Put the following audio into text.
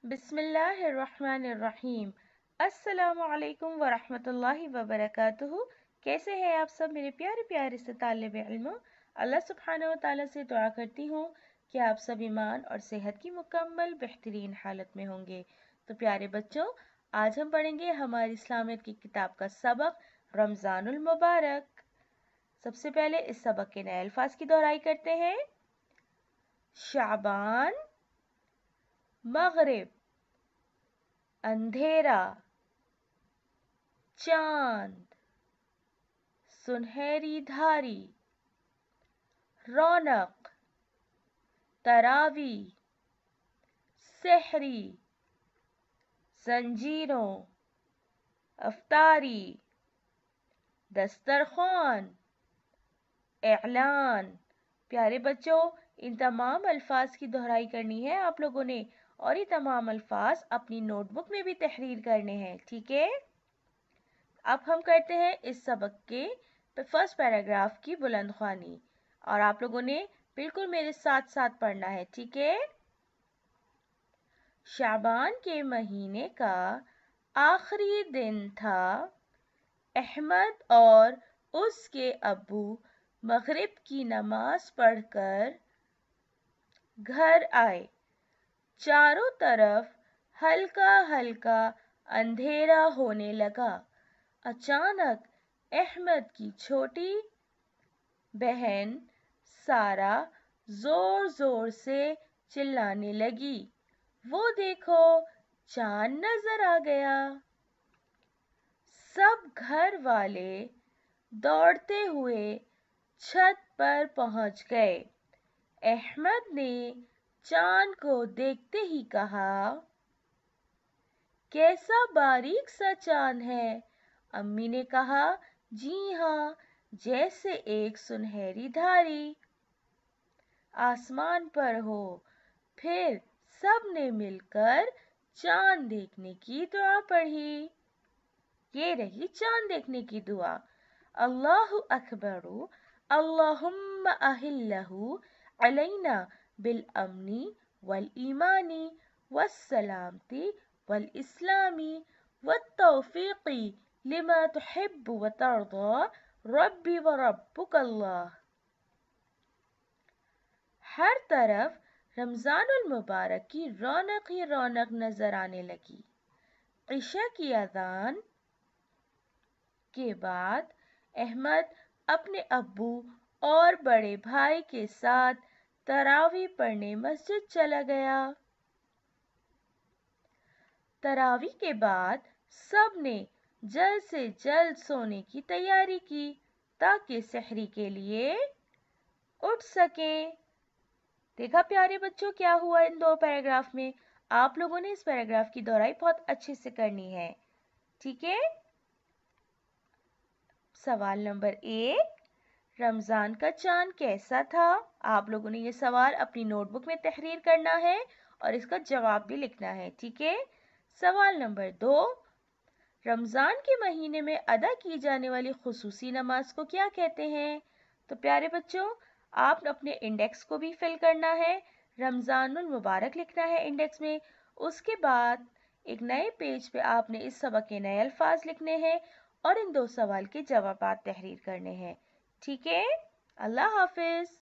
बिस्मिल्लाहिर्रहमानिर्रहीम। अस्सलामु अलैकुम वरहमतुल्लाहि वबरकातुहू। कैसे हैं आप सब मेरे प्यारे प्यारे से तालिब इल्म। अल्लाह सुब्हानहू व तआला से दुआ करती हूँ कि आप सब ईमान और सेहत की मुकम्मल बेहतरीन हालत में होंगे। तो प्यारे बच्चों, आज हम पढ़ेंगे हमारी इस्लामियत की किताब का सबक रमज़ानुल मुबारक। सबसे पहले इस सबक के नए अल्फाज की दोहराई करते हैं। शाबान, मगरिब, अंधेरा, चांद, सुनहरी धारी, रौनक, तरावी, सेहरी, जंजीरों, अफ्तारी, दस्तरखान, एलान। प्यारे बच्चों, इन तमाम अल्फाज की दोहराई करनी है आप लोगों ने, और ये तमाम अल्फाज अपनी नोटबुक में भी तहरीर करने हैं, ठीक है। अब हम करते हैं इस सबक के फर्स्ट पैराग्राफ की बुलंद ख्वानी, और आप लोगों ने बिल्कुल मेरे साथ साथ पढ़ना है, ठीक है। शाबान के महीने का आखिरी दिन था। अहमद और उसके अब्बू मगरिब की नमाज पढ़कर घर आए। चारों तरफ हल्का हल्का अंधेरा होने लगा। अचानक अहमद की छोटी बहन सारा जोर जोर से चिल्लाने लगी, वो देखो, चांद नजर आ गया। सब घर वाले दौड़ते हुए छत पर पहुंच गए। अहमद ने चांद को देखते ही कहा, कैसा बारीक सा चांद है। अम्मी ने कहा, जी हाँ, जैसे एक सुनहरी धारी आसमान पर हो। फिर सब ने मिलकर चांद देखने की दुआ पढ़ी। ये रही चांद देखने की दुआ। अल्लाहु अकबरु, अल्लाहुम्मा अहिल्लहु अलैना बिल अमनी वल ईमानी वस्सलामती वल इस्लामी वत्तौफीकी लिमा तुहिब्बु व तर्दा रब्बी व रब्बुकल्लाह। हर तरफ रमज़ानुल मुबारक की रौनक ही रौनक नजर आने लगी। इशा की अज़ान के बाद अहमद अपने अब्बू और बड़े भाई के साथ तरावी पढ़ने मस्जिद चला गया। तरावी के बाद सब ने जल्द से जल्द सोने की तैयारी की ताकि सहरी के लिए उठ सकें। देखा प्यारे बच्चों क्या हुआ इन दो पैराग्राफ में। आप लोगों ने इस पैराग्राफ की दोहराई बहुत अच्छे से करनी है, ठीक है। सवाल नंबर 1, रमज़ान का चांद कैसा था। आप लोगों ने ये सवाल अपनी नोटबुक में तहरीर करना है और इसका जवाब भी लिखना है, ठीक है। सवाल नंबर 2, रमज़ान के महीने में अदा की जाने वाली खुसूसी नमाज को क्या कहते हैं। तो प्यारे बच्चों, आप अपने इंडेक्स को भी फिल करना है। रमज़ानुल मुबारक लिखना है इंडेक्स में। उसके बाद एक नए पेज पे आपने इस सबक के नए अल्फाज लिखने हैं और इन दो सवाल के जवाब तहरीर करने हैं, ठीक है। अल्लाह हाफिज।